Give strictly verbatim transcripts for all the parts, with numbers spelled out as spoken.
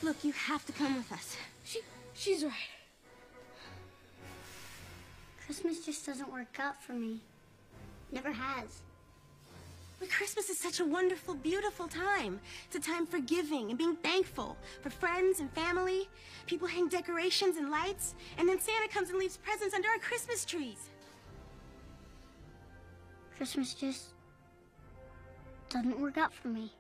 Look, you have to come with us. She, she's right. Christmas just doesn't work out for me. Never has. But Christmas is such a wonderful, beautiful time. It's a time for giving and being thankful for friends and family. People hang decorations and lights, and then Santa comes and leaves presents under our Christmas trees. Christmas just doesn't work out for me.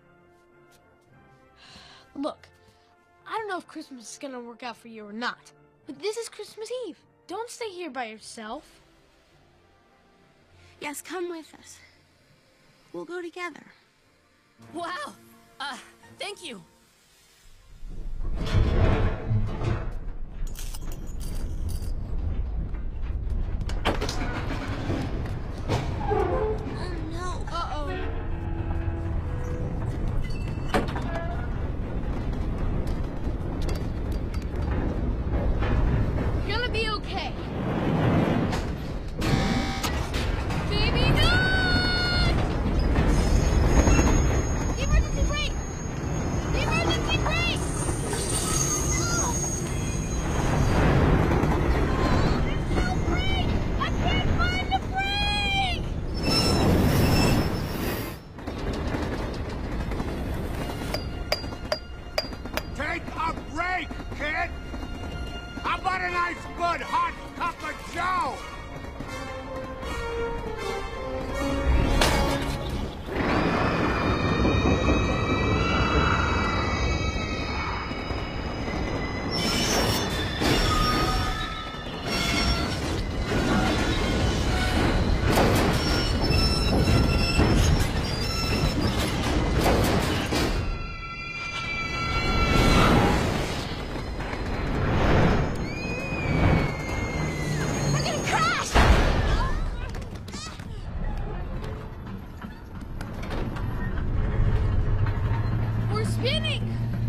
Look, I don't know if Christmas is gonna work out for you or not, but this is Christmas Eve. Don't stay here by yourself. Yes, come with us. We'll go together. Wow! Uh, thank you. Oh, no. Uh-oh. You're gonna be okay. Baby, no! The emergency brake! The emergency brake! No! There's no brake! I can't find the brake! Take a break, kid! How about a nice, good, hot cup of joe? We're gonna crash! We're spinning!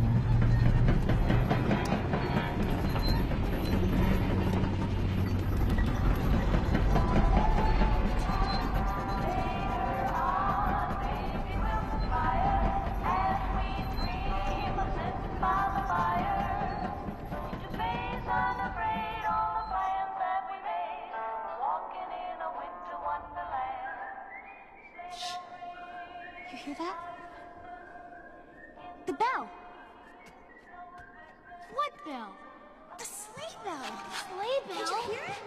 You hear that? The bell! What bell? The sleigh bell! Sleigh Did bell? you hear it?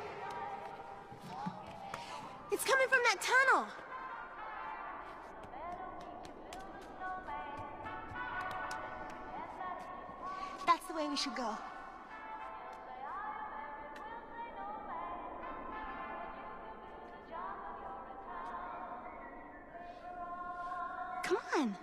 It's coming from that tunnel! That's the way we should go. Come on.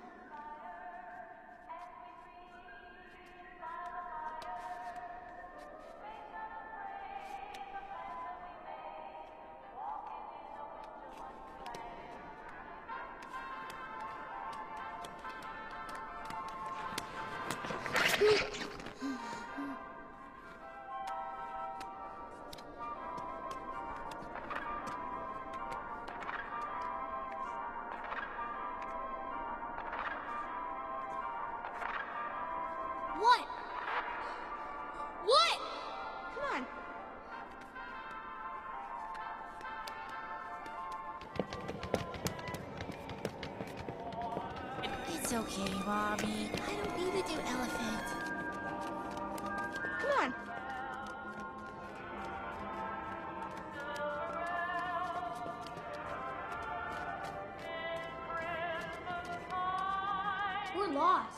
What? What? Come on. It's okay, Bobby. I don't need to do elephant. Come on. We're lost.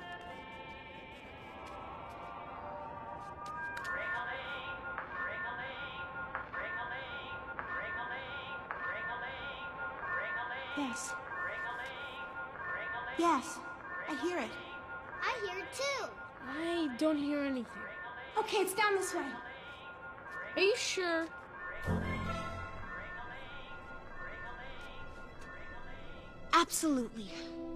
Yes. Yes. I hear it. I hear it too. I don't hear anything. Okay, it's down this way. Are you sure? Absolutely.